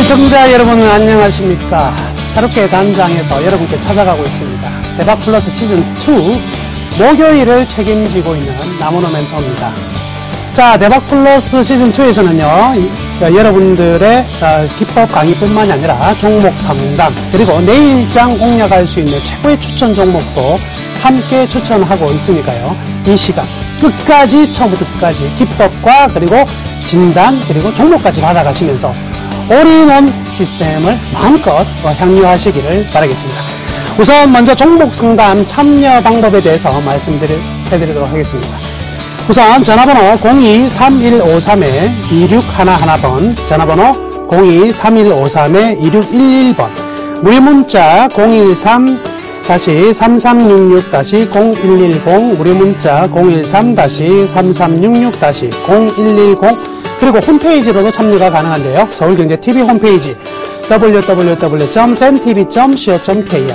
시청자 여러분 안녕하십니까. 새롭게 단장해서 여러분께 찾아가고 있습니다. 대박 플러스 시즌2 목요일을 책임지고 있는 남은호 멘토입니다. 자, 대박 플러스 시즌2에서는요 여러분들의 기법 강의뿐만이 아니라 종목 상담, 그리고 내일장 공략할 수 있는 최고의 추천 종목도 함께 추천하고 있으니까요, 이 시간 끝까지, 처음부터 끝까지 기법과 그리고 진단, 그리고 종목까지 받아가시면서 올인원 시스템을 마음껏 향유하시기를 바라겠습니다. 우선 먼저 종목 상담 참여 방법에 대해서 말씀드리도록 하겠습니다. 우선 전화번호 02-3153-2611번, 전화번호 02-3153-2611번, 무료문자 013-3366-0110, 무료문자 013-3366-0110, 그리고 홈페이지로도 참여가 가능한데요. 서울경제TV 홈페이지 www.sentv.co.kr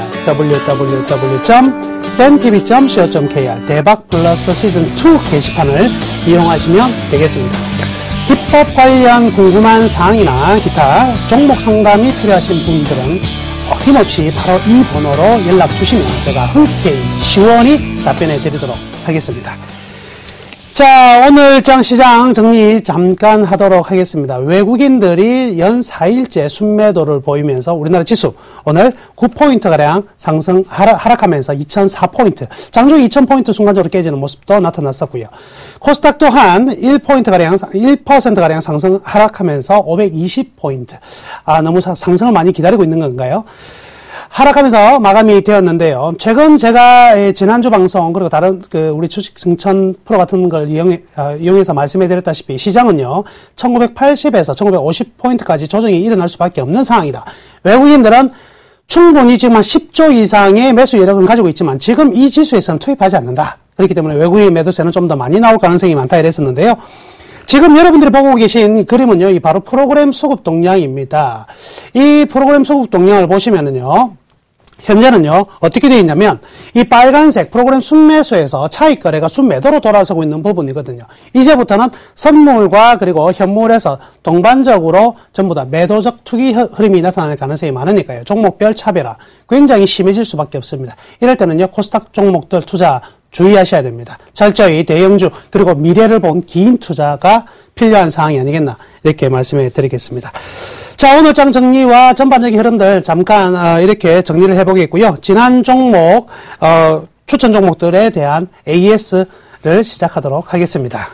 www.sentv.co.kr 대박 플러스 시즌2 게시판을 이용하시면 되겠습니다. 기법 관련 궁금한 사항이나 기타 종목 상담이 필요하신 분들은 힘없이 바로 이 번호로 연락 주시면 제가 흔쾌히 시원히 답변해 드리도록 하겠습니다. 자, 오늘장 시장 정리 잠깐 하도록 하겠습니다. 외국인들이 연 4일째 순매도를 보이면서 우리나라 지수 오늘 9포인트가량 하락하면서 2004포인트, 장중 2000포인트 순간적으로 깨지는 모습도 나타났었고요. 코스닥 또한 1%가량 하락하면서 520포인트. 너무 상승을 많이 기다리고 있는 건가요? 하락하면서 마감이 되었는데요. 최근 제가 지난주 방송, 그리고 다른 우리 주식 승천 프로 같은 걸 이용해서 말씀해 드렸다시피 시장은요 1980에서 1950포인트까지 조정이 일어날 수밖에 없는 상황이다. 외국인들은 충분히 지금 한 10조 이상의 매수 여력을 가지고 있지만 지금 이 지수에서는 투입하지 않는다. 그렇기 때문에 외국인 매도세는 좀 더 많이 나올 가능성이 많다 이랬었는데요. 지금 여러분들이 보고 계신 그림은요, 이 바로 프로그램 수급 동향입니다. 이 프로그램 수급 동향을 보시면은요, 현재는요, 어떻게 되어 있냐면, 이 빨간색 프로그램 순매수에서 차익 거래가 순매도로 돌아서고 있는 부분이거든요. 이제부터는 선물과 그리고 현물에서 동반적으로 전부 다 매도적 투기 흐름이 나타날 가능성이 많으니까요. 종목별 차별화 굉장히 심해질 수밖에 없습니다. 이럴 때는요, 코스닥 종목들 투자 주의하셔야 됩니다. 철저히 대형주 그리고 미래를 본 긴 투자가 필요한 상황이 아니겠나 이렇게 말씀해 드리겠습니다. 자, 오늘 장 정리와 전반적인 흐름들 잠깐 이렇게 정리를 해보겠고요. 지난 종목 추천 종목들에 대한 AS를 시작하도록 하겠습니다.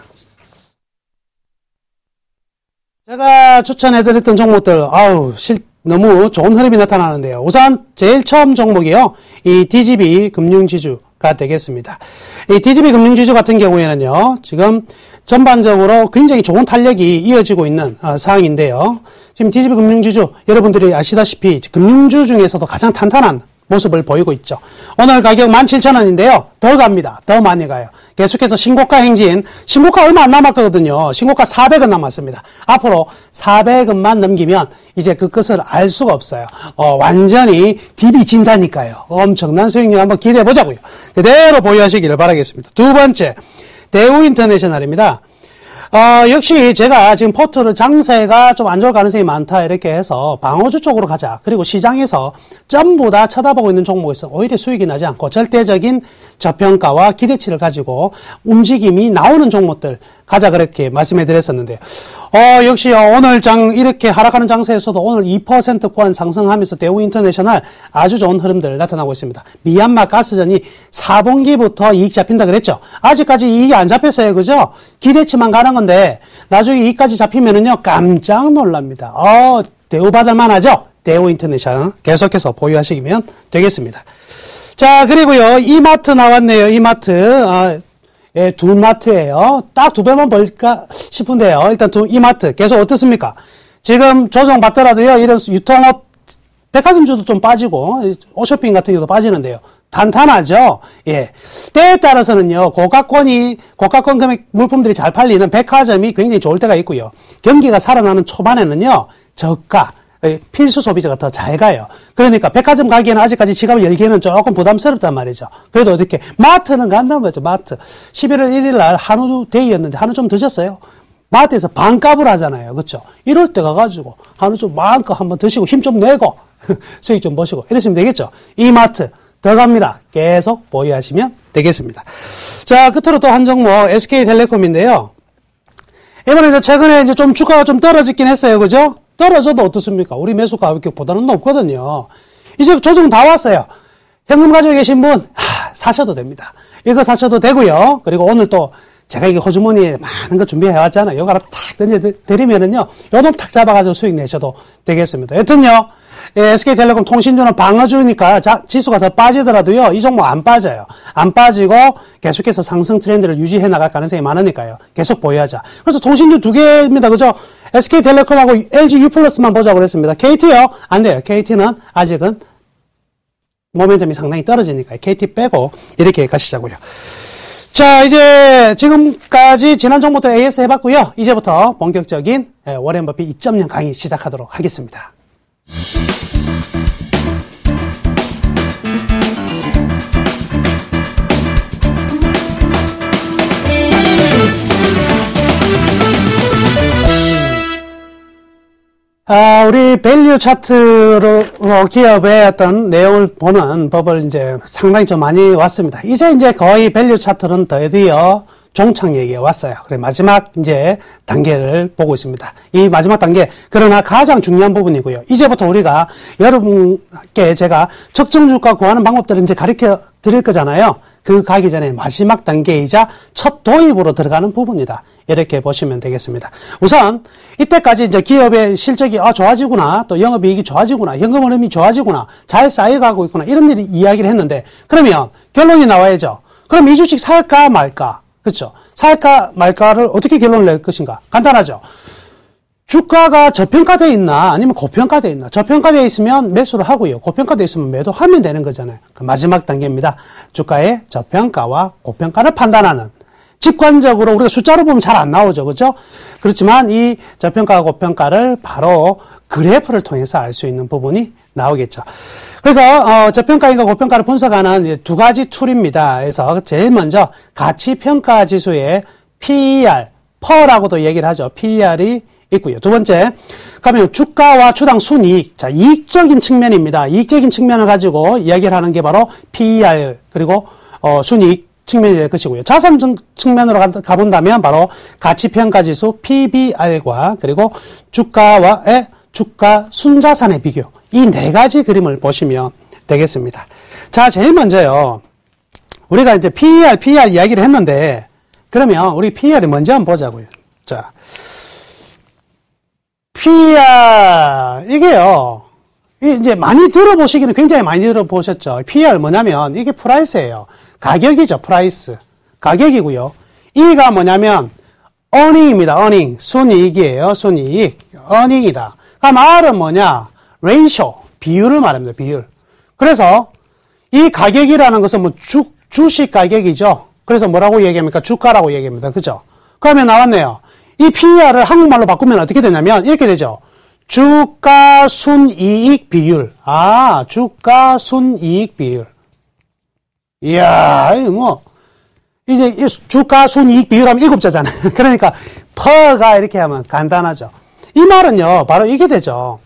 제가 추천해드렸던 종목들 너무 좋은 흐름이 나타나는데요. 우선 제일 처음 종목이요, 이 DGB 금융지주가 되겠습니다. 이 DGB 금융지주 같은 경우에는요, 지금 전반적으로 굉장히 좋은 탄력이 이어지고 있는 상황인데요. 지금 DGB 금융지주 여러분들이 아시다시피 금융주 중에서도 가장 탄탄한 모습을 보이고 있죠. 오늘 가격 17,000원인데요. 더 갑니다. 더 많이 가요. 계속해서 신고가 행진, 신고가 얼마 안 남았거든요. 신고가 400원 남았습니다. 앞으로 400원만 넘기면 이제 그 끝을 알 수가 없어요. 완전히 디비진다니까요. 엄청난 수익률 한번 기대해 보자고요. 그대로 보유하시기를 바라겠습니다. 두 번째, 대우인터내셔널입니다. 역시 제가 지금 포트를 장세가 좀 안 좋을 가능성이 많다 이렇게 해서 방어주 쪽으로 가자. 그리고 시장에서 전부 다 쳐다보고 있는 종목에서 오히려 수익이 나지 않고 절대적인 저평가와 기대치를 가지고 움직임이 나오는 종목들 가자 그렇게 말씀해 드렸었는데 역시 오늘 이렇게 하락하는 장세에서도 오늘 2%권 상승하면서 대우인터내셔널 아주 좋은 흐름들 나타나고 있습니다. 미얀마 가스전이 4분기부터 이익 잡힌다 그랬죠. 아직까지 이익이 안 잡혔어요. 그죠? 기대치만 가는 건데 나중에 이익까지 잡히면은요 깜짝 놀랍니다. 대우받을 만하죠? 대우인터내셔널 계속해서 보유하시면 되겠습니다. 자, 그리고요 이마트 나왔네요. 이마트 예, 두 마트예요. 딱 두 배만 벌까 싶은데요. 일단 이마트 계속 어떻습니까? 지금 조정 받더라도요. 이런 유통업 백화점주도 좀 빠지고 오쇼핑 같은 경우도 빠지는데요. 탄탄하죠. 예. 때에 따라서는요. 고가권 금액 물품들이 잘 팔리는 백화점이 굉장히 좋을 때가 있고요. 경기가 살아나는 초반에는요. 저가 필수 소비자가 더 잘 가요. 그러니까 백화점 가기에는 아직까지 지갑을 열기에는 조금 부담스럽단 말이죠. 그래도 어떻게 마트는 간단 말이죠. 마트 11월 1일 날 한우 데이였는데 한우 좀 드셨어요? 마트에서 반값을 하잖아요. 그렇죠? 이럴 때 가가지고 한우 좀 마음껏 한번 드시고 힘 좀 내고 수익 좀 보시고 이러시면 되겠죠. 이마트 더 갑니다. 계속 보유하시면 되겠습니다. 자, 끝으로 또 한 종목 SK텔레콤인데요. 이번에 이제 최근에 이제 좀 주가가 좀 떨어지긴 했어요. 그죠? 떨어져도 어떻습니까? 우리 매수 가격보다는 높거든요. 이제 조정 다 왔어요. 현금 가지고 계신 분, 사셔도 됩니다. 이거 사셔도 되고요. 그리고 오늘 또 제가 이게 호주머니에 많은 거 준비해 왔잖아요. 이거 하나 탁 던져드리면은요, 요놈 탁 잡아가지고 수익 내셔도 되겠습니다. 여튼요, SK텔레콤 통신주는 방어주니까 지수가 더 빠지더라도요, 이 종목 안 빠져요. 안 빠지고 계속해서 상승 트렌드를 유지해 나갈 가능성이 많으니까요. 계속 보유하자. 그래서 통신주 두 개입니다. 그죠? SK텔레콤하고 LG U+만 보자고 그랬습니다. KT요? 안 돼요. KT는 아직은 모멘텀이 상당히 떨어지니까 KT 빼고 이렇게 가시자고요. 자, 이제 지금까지 지난 정보부터 AS 해봤고요. 이제부터 본격적인 워렌 버핏 2.0 강의 시작하도록 하겠습니다. 우리 밸류 차트로 기업의 어떤 내용을 보는 법을 이제 상당히 좀 많이 왔습니다. 이제 거의 밸류 차트는 드디어 종착 얘기에 왔어요. 그래, 마지막 이제 단계를 보고 있습니다. 이 마지막 단계, 그러나 가장 중요한 부분이고요. 이제부터 우리가 여러분께 제가 적정 주가 구하는 방법들을 이제 가르쳐 드릴 거잖아요. 그 가기 전에 마지막 단계이자 첫 도입으로 들어가는 부분이다. 이렇게 보시면 되겠습니다. 우선 이때까지 이제 기업의 실적이 좋아지구나, 또 영업이익이 좋아지구나, 현금 흐름이 좋아지구나, 잘 쌓여가고 있구나, 이런 일이 이야기를 했는데, 그러면 결론이 나와야죠. 그럼 이 주식 살까 말까? 그렇죠? 살까 말까를 어떻게 결론을 낼 것인가? 간단하죠. 주가가 저평가되어 있나 아니면 고평가되어 있나. 저평가되어 있으면 매수를 하고요. 고평가되어 있으면 매도하면 되는 거잖아요. 그 마지막 단계입니다. 주가의 저평가와 고평가를 판단하는, 직관적으로 우리가 숫자로 보면 잘 안 나오죠. 그렇죠? 그렇지만 이 저평가와 고평가를 바로 그래프를 통해서 알 수 있는 부분이 나오겠죠. 그래서 저평가인가 고평가를 분석하는 두 가지 툴입니다. 그래서 제일 먼저 가치평가 지수의 PER, PER라고도 얘기를 하죠. PER이 있고요. 두 번째, 그러면 주가와 주당 순이익. 자, 이익적인 측면입니다. 이익적인 측면을 가지고 이야기를 하는 게 바로 PER, 그리고 순이익 측면이 될 것이고요. 자산 측면으로 가본다면 바로 가치평가지수 PBR과 그리고 주가와의 주가 순자산의 비교, 이 네 가지 그림을 보시면 되겠습니다. 자, 제일 먼저요, 우리가 이제 PER 이야기를 했는데, 그러면 우리 PER이 뭔지 한번 보자고요. 자, PER, 이게요, 이제 많이 들어보시기는 굉장히 많이 들어보셨죠. PER 뭐냐면, 이게 프라이스예요. 가격이죠, 프라이스. 가격이고요. E가 뭐냐면, earning입니다, earning. 순이익이에요, 순이익. earning이다. 그럼 R은 뭐냐? ratio. 비율을 말합니다, 비율. 그래서, 이 가격이라는 것은 뭐 주식 가격이죠. 그래서 뭐라고 얘기합니까? 주가라고 얘기합니다. 그죠? 그러면 나왔네요. 이 PER을 한국말로 바꾸면 어떻게 되냐면, 이렇게 되죠. 주가 순이익 비율. 주가 순이익 비율. 이야, 이제 주가 순이익 비율하면 7자잖아요. 그러니까, PER가 이렇게 하면 간단하죠. 이 말은요, 바로 이게 되죠.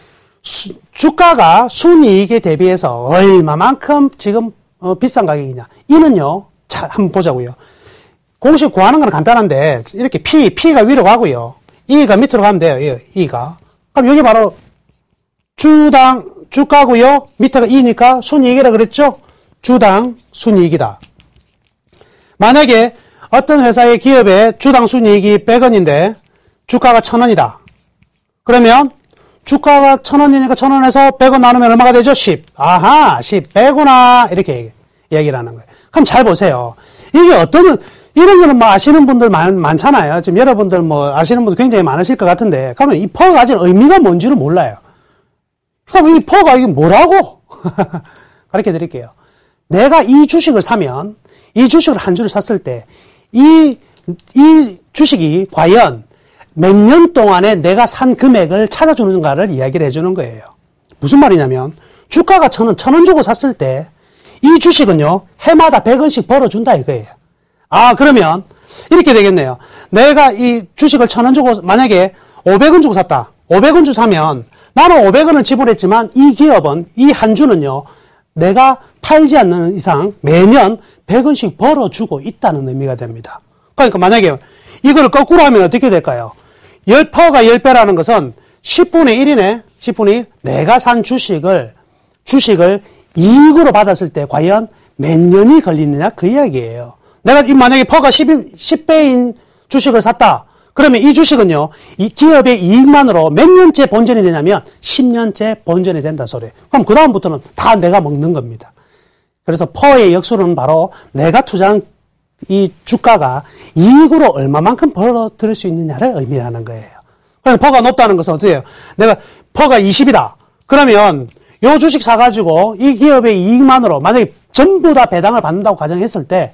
주가가 순이익에 대비해서 얼마만큼 지금 비싼 가격이냐. 이는요, 자, 한번 보자고요. 공식 구하는 건 간단한데, 이렇게 P가 위로 가고요. E가 밑으로 가면 돼요, E가. 그럼 여기 바로 주당 주가고요. 밑에가 E니까 순이익이라 그랬죠? 주당 순이익이다. 만약에 어떤 회사의 기업의 주당 순이익이 100원인데 주가가 1000원이다. 그러면 주가가 1000원이니까 1000원에서 100원 나누면 얼마가 되죠? 10. 10. 100원아. 이렇게 얘기를 하는 거예요. 그럼 잘 보세요. 이게 이런 거는 뭐 아시는 분들 많잖아요. 지금 여러분들 뭐 아시는 분들 굉장히 많으실 것 같은데, 그러면 이 퍼가 가진 의미가 뭔지를 몰라요. 그럼 이 퍼가 이게 뭐라고? 가르쳐 드릴게요. 내가 이 주식을 사면, 이 주식을 한 주를 샀을 때, 이 주식이 과연 몇 년 동안에 내가 산 금액을 찾아주는가를 이야기를 해주는 거예요. 무슨 말이냐면, 주가가 1000원 주고 샀을 때, 이 주식은요, 해마다 100원씩 벌어준다 이거예요. 그러면 이렇게 되겠네요. 내가 이 주식을 1,000원 주고 만약에 500원 주고 샀다. 500원 주고 사면 나는 500원을 지불했지만 이 기업은 이 한 주는요. 내가 팔지 않는 이상 매년 100원씩 벌어주고 있다는 의미가 됩니다. 그러니까 만약에 이걸 거꾸로 하면 어떻게 될까요? 퍼가 10배라는 것은 10분의 1이네. 10분의 1. 내가 산 주식을 이익으로 받았을 때 과연 몇 년이 걸리느냐 그 이야기예요. 내가 만약에 퍼가 10배인 주식을 샀다. 그러면 이 주식은요, 이 기업의 이익만으로 몇 년째 본전이 되냐면 10년째 본전이 된다 소리. 그럼 그 다음부터는 다 내가 먹는 겁니다. 그래서 퍼의 역수는 바로 내가 투자한 이 주가가 이익으로 얼마만큼 벌어들일 수 있느냐를 의미하는 거예요. 그럼 퍼가 높다는 것은 어떻게 해요? 내가 퍼가 20이다. 그러면 요 주식 사가지고 이 기업의 이익만으로 만약에 전부 다 배당을 받는다고 가정했을 때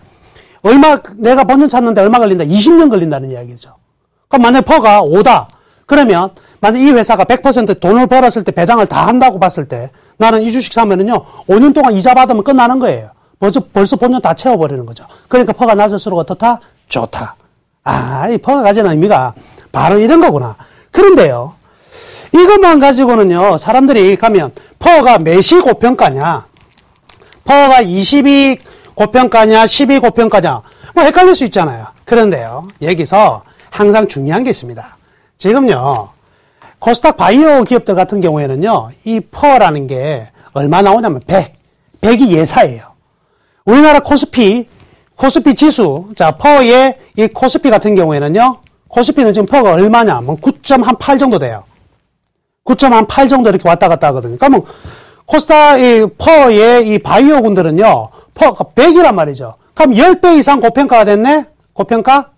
내가 본전 찾는데 얼마 걸린다? 20년 걸린다는 이야기죠. 그럼 만약에 퍼가 5다. 그러면 만약 이 회사가 100% 돈을 벌었을 때 배당을 다 한다고 봤을 때 나는 이 주식 사면은요 5년 동안 이자 받으면 끝나는 거예요. 벌써 본전 다 채워버리는 거죠. 그러니까 퍼가 낮을수록 어떻다? 좋다. 이 퍼가 가지는 의미가 바로 이런 거구나. 그런데요, 이것만 가지고는요, 사람들이 가면 퍼가 몇이 고평가냐, 퍼가 20이 고평가냐, 10이 고평가냐, 뭐 헷갈릴 수 있잖아요. 그런데요, 여기서 항상 중요한 게 있습니다. 지금요, 코스닥 바이오 기업들 같은 경우에는요, 이 퍼라는 게 얼마 나오냐면 100이 예사예요. 우리나라 코스피 지수, 자, 퍼의 이 코스피 같은 경우에는요, 코스피는 지금 퍼가 얼마냐, 뭐 9.8 정도 돼요. 9.8 정도 이렇게 왔다 갔다 하거든요. 그러면 코스닥 퍼의 이 바이오군들은요, 퍼가 100이란 말이죠. 그럼 10배 이상 고평가가 됐네? 고평가?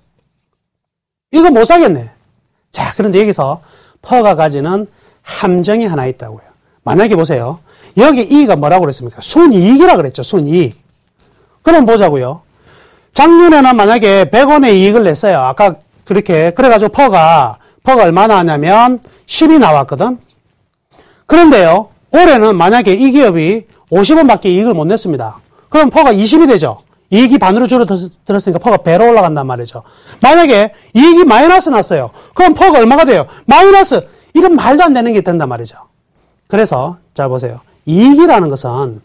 이거 못 사겠네. 자, 그런데 여기서 퍼가 가지는 함정이 하나 있다고요. 만약에 보세요. 여기 이익가 뭐라고 그랬습니까? 순이익이라고 그랬죠. 순이익. 그럼 보자고요. 작년에는 만약에 100원의 이익을 냈어요. 아까 그래가지고 퍼가 얼마나 하냐면 10이 나왔거든. 그런데요, 올해는 만약에 이 기업이 50원밖에 이익을 못 냈습니다. 그럼 퍼가 20이 되죠. 이익이 반으로 줄어들었으니까 퍼가 배로 올라간단 말이죠. 만약에 이익이 마이너스 났어요. 그럼 퍼가 얼마가 돼요? 마이너스. 이런 말도 안 되는 게 된단 말이죠. 그래서 자 보세요. 이익이라는 것은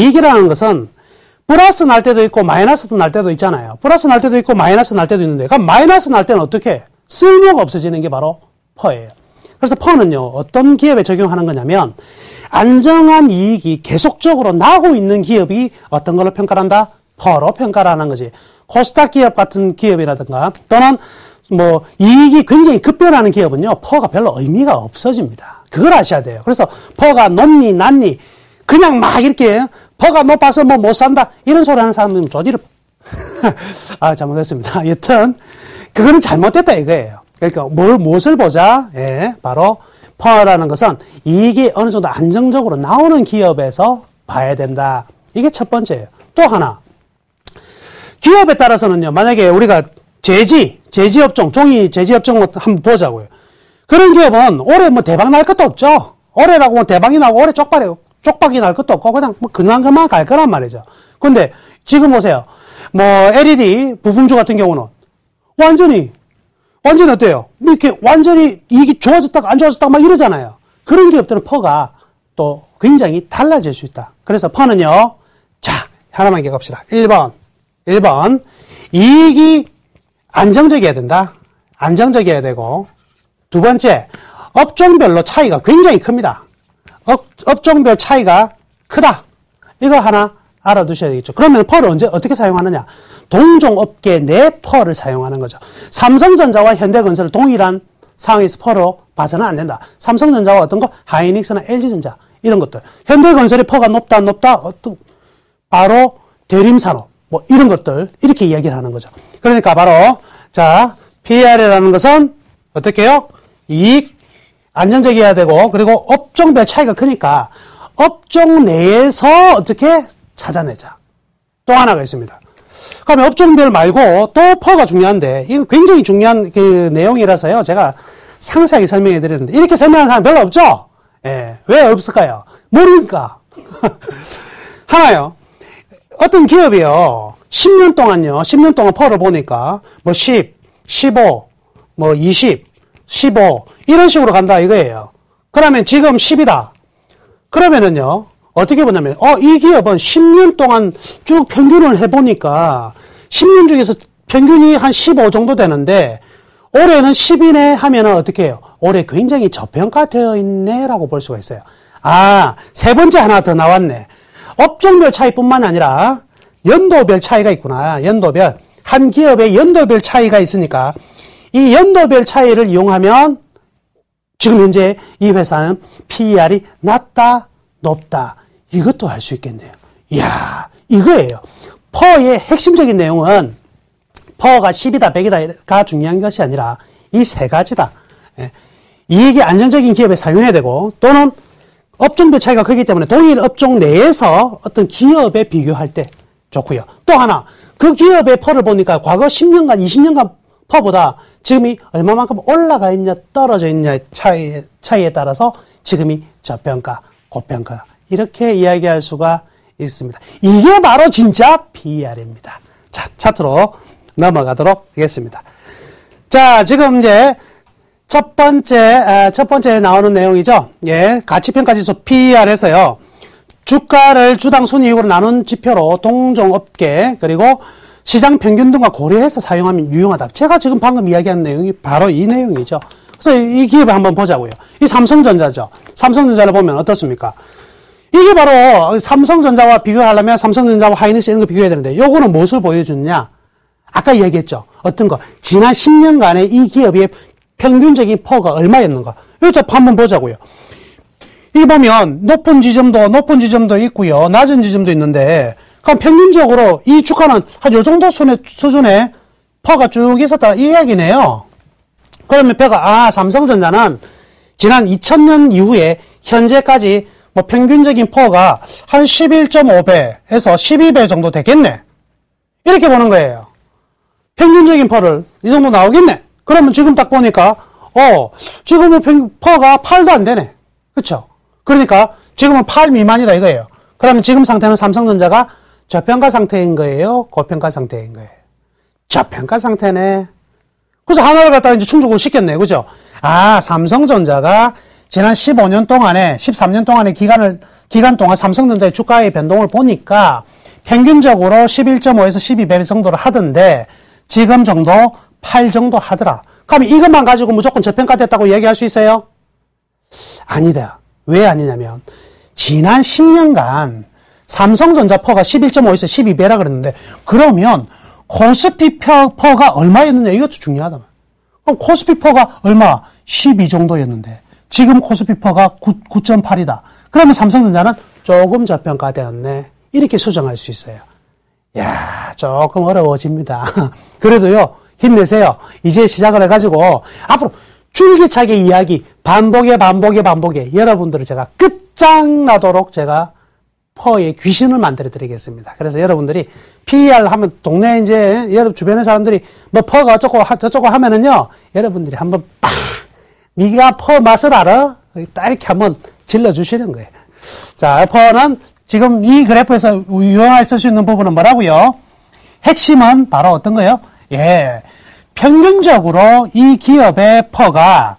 플러스 날 때도 있고 마이너스 날 때도 있잖아요. 플러스 날 때도 있고 마이너스 날 때도 있는데, 그럼 마이너스 날 때는 어떻게 해? 쓸모가 없어지는 게 바로 퍼예요. 그래서 퍼는요, 어떤 기업에 적용하는 거냐면 안정한 이익이 계속적으로 나고 있는 기업이 어떤 걸로 평가를 한다? 퍼로 평가를 하는 거지. 코스닥 기업 같은 기업이라든가 또는 뭐 이익이 굉장히 급변하는 기업은요, 퍼가 별로 의미가 없어집니다. 그걸 아셔야 돼요. 그래서 퍼가 높니 낮니 그냥 막 이렇게 퍼가 높아서 뭐 못 산다 이런 소리 하는 사람들은 조지를 잘못했습니다. 여튼 그거는 잘못됐다 이거예요. 그러니까 무엇을 보자? 예, 바로 퍼라는 것은 이익이 어느 정도 안정적으로 나오는 기업에서 봐야 된다. 이게 첫 번째예요. 또 하나, 기업에 따라서는요, 만약에 우리가 제지업종, 종이 제지업종 한번 보자고요. 그런 기업은 올해 뭐 대박 날 것도 없죠. 올해라고 뭐 대박이 나고 올해 쪽박이 날 것도 없고 그냥 뭐 그만 갈 거란 말이죠. 근데 지금 보세요. 뭐 LED 부품주 같은 경우는 완전히 어때요? 이렇게 완전히 이익이 좋아졌다가 안 좋아졌다가 막 이러잖아요. 그런 기업들은 퍼가 또 굉장히 달라질 수 있다. 그래서 퍼는요, 자, 하나만 기억합시다. 1번. 이익이 안정적이어야 된다. 안정적이어야 되고, 두 번째, 업종별로 차이가 굉장히 큽니다. 업종별 차이가 크다. 이거 하나 알아두셔야 되겠죠. 그러면 퍼를 어떻게 사용하느냐? 동종업계 내 퍼를 사용하는 거죠. 삼성전자와 현대건설을 동일한 상황에서 퍼로 봐서는 안 된다. 삼성전자와 어떤 거? 하이닉스나 LG전자 이런 것들. 현대건설의 퍼가 높다. 바로 대림산업 뭐 이런 것들 이렇게 이야기를 하는 거죠. 그러니까 바로 자 PER이라는 것은 어떻게 해요? 이익 안정적이어야 되고 그리고 업종별 차이가 크니까 업종 내에서 어떻게 찾아내자. 또 하나가 있습니다. 그러면 업종별 말고 또 퍼가 중요한데 이거 굉장히 중요한 그 내용이라서요. 제가 상세하게 설명해 드리는데 이렇게 설명하는 사람 별로 없죠? 예. 왜 없을까요? 모르니까. 하나요. 어떤 기업이요. 10년 동안요. 10년 동안 퍼를 보니까 뭐 10, 15, 뭐 20, 15 이런 식으로 간다 이거예요. 그러면 지금 10이다. 그러면은요. 어떻게 보냐면 이 기업은 10년 동안 쭉 평균을 해보니까 10년 중에서 평균이 한 15 정도 되는데 올해는 10이네 하면은 어떻게 해요? 올해 굉장히 저평가되어 있네라고 볼 수가 있어요. 아, 세 번째 하나 더 나왔네. 업종별 차이뿐만 아니라 연도별 차이가 있구나. 연도별. 한 기업의 연도별 차이가 있으니까 이 연도별 차이를 이용하면 지금 현재 이 회사는 PER이 낮다, 높다. 이것도 알 수 있겠네요. 이야, 이거예요. 퍼의 핵심적인 내용은 퍼가 10이다, 100이다가 중요한 것이 아니라 이 세 가지다. 이익이 안정적인 기업에 사용해야 되고 또는 업종별 차이가 크기 때문에 동일 업종 내에서 어떤 기업에 비교할 때 좋고요. 또 하나, 그 기업의 퍼를 보니까 과거 10년간, 20년간 퍼보다 지금이 얼마만큼 올라가 있냐, 떨어져 있냐 차이에 따라서 지금이 저평가, 고평가 이렇게 이야기할 수가 있습니다. 이게 바로 진짜 PER입니다. 자, 차트로 넘어가도록 하겠습니다. 자, 지금 이제 첫 번째 나오는 내용이죠. 예, 가치평가지수 PER에서요. 주가를 주당 순이익으로 나눈 지표로 동종업계 그리고 시장 평균 등과 고려해서 사용하면 유용하다. 제가 지금 방금 이야기한 내용이 바로 이 내용이죠. 그래서 이 기업을 한번 보자고요. 이 삼성전자죠. 삼성전자를 보면 어떻습니까? 이게 바로 삼성전자와 비교하려면 삼성전자와 하이닉스 이런 거 비교해야 되는데 요거는 무엇을 보여주느냐? 아까 얘기했죠. 어떤 거? 지난 10년간의 이 기업의 평균적인 퍼가 얼마였는가? 이것도 한번 보자고요. 이 보면 높은 지점도 있고요. 낮은 지점도 있는데 그럼 평균적으로 이 주가는 한 요 정도 수준의 퍼가 쭉 있었다 이 이야기네요. 그러면 삼성전자는 지난 2000년 이후에 현재까지 뭐 평균적인 퍼가 한 11.5배에서 12배 정도 되겠네. 이렇게 보는 거예요. 평균적인 퍼를 이 정도 나오겠네. 그러면 지금 딱 보니까 지금은 퍼가 8도 안 되네. 그렇죠? 그러니까 지금은 8 미만이다 이거예요. 그러면 지금 상태는 삼성전자가 저평가 상태인 거예요? 고평가 상태인 거예요? 저평가 상태네. 그래서 하나를 갖다가 이제 충족을 시켰네. 그죠? 아, 삼성전자가 지난 15년 동안에, 13년 동안의 기간 동안 삼성전자의 주가의 변동을 보니까 평균적으로 11.5에서 12배 정도를 하던데 지금 정도 8 정도 하더라. 그럼 이것만 가지고 무조건 저평가됐다고 얘기할 수 있어요? 아니다. 왜 아니냐면 지난 10년간 삼성전자 퍼가 11.5에서 12배라 그랬는데 그러면 코스피 퍼가 얼마였느냐 이것도 중요하다. 그럼 코스피 퍼가 얼마? 12 정도였는데 지금 코스피 퍼가 9.8이다. 그러면 삼성전자는 조금 저평가되었네. 이렇게 수정할 수 있어요. 야, 조금 어려워집니다. 그래도요, 힘내세요. 이제 시작을 해가지고 앞으로 줄기차게 이야기 반복에 여러분들을 제가 끝장나도록 제가 퍼의 귀신을 만들어 드리겠습니다. 그래서 여러분들이 PER 하면 동네 이제 여러분 주변의 사람들이 뭐 퍼가 저쩌고 하면은요, 여러분들이 한번 네가 퍼 맛을 알아? 딱 이렇게 한번 질러주시는 거예요. 자, 퍼는 지금 이 그래프에서 유용하게 쓸 수 있는 부분은 뭐라고요? 핵심은 바로 어떤 거예요? 예. 평균적으로 이 기업의 퍼가